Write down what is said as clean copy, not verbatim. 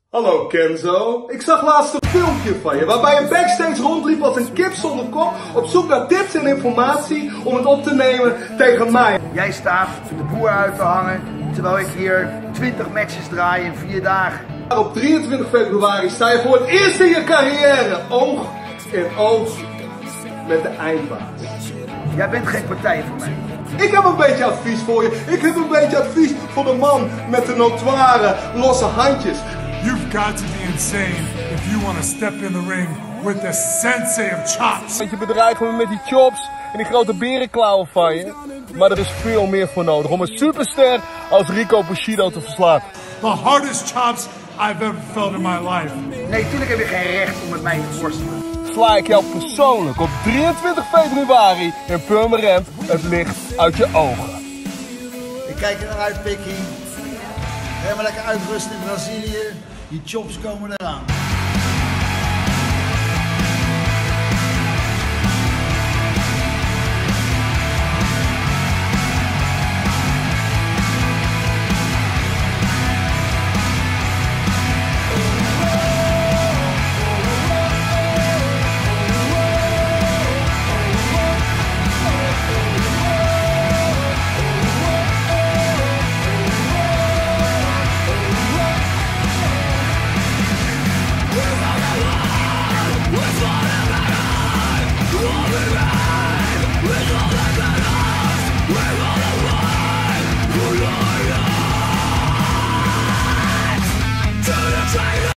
Hallo Kenzo, ik zag laatst een filmpje van je waarbij je backstage rondliep als een kip zonder kop op zoek naar tips en informatie om het op te nemen tegen mij. Jij staat de boer uit te hangen terwijl ik hier 20 matches draai in 4 dagen. Op 23 februari sta je voor het eerst in je carrière oog in oog met de eindbaas. Jij bent geen partij voor mij. Ik heb een beetje advies voor je. Ik heb een beetje advies voor de man met de notoire losse handjes. You've got to be insane if you want to step in the ring with the sensei of chops. Je bedreigt me met die chops en die grote berenklauwen van je. Maar er is veel meer voor nodig om een superster als Rico Bushido te verslaan. The hardest chops I've ever felt in my life. Nee, tuurlijk heb je geen recht om met mij te worstelen. Sla ik jou persoonlijk op 23 februari in Purmerend het licht uit je ogen. Ik kijk er naar uit, Pikkie. Helemaal lekker uitrusten in Brazilië. Die chops komen eraan.